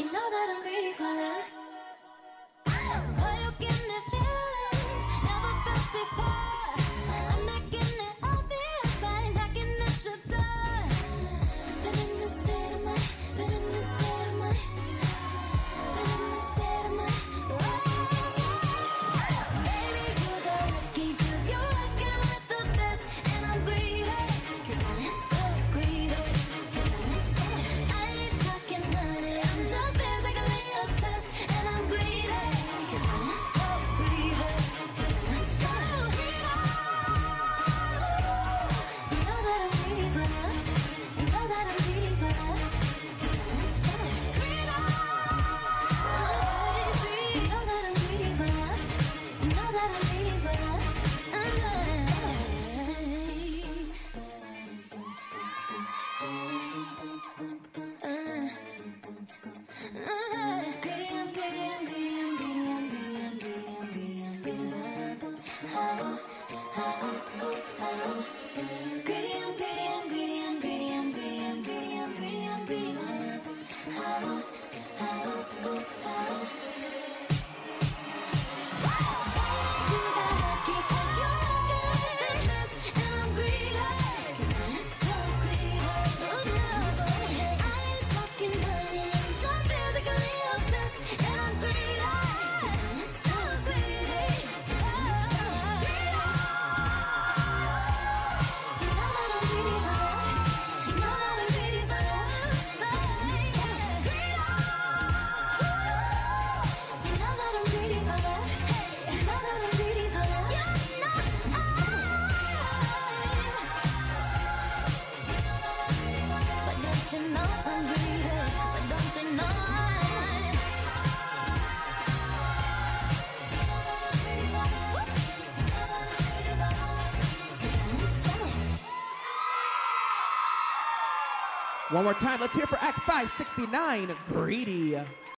You know that I'm greedy for love. Boy, you give me feelings never felt before. I'm making it obvious by knocking at your door. Been in this state of mind, been in this state of mind, been in this state of mind. Baby, you got lucky 'cause you're working with the best, and I'm greedy 'cause I'm so greedy. 'Cause I'm so, I ain't talking money, I'm just physically obsessed, and I'm greedy 'cause I'm so greedy. 'Cause I'm so greedy. You know that I'm greedy for love. You know that I'm greedy for love. 'Cause I'm so greedy. You know that I'm greedy for love. You know that I'm greedy for love. One more time, let's hear for Act 569, Greedy.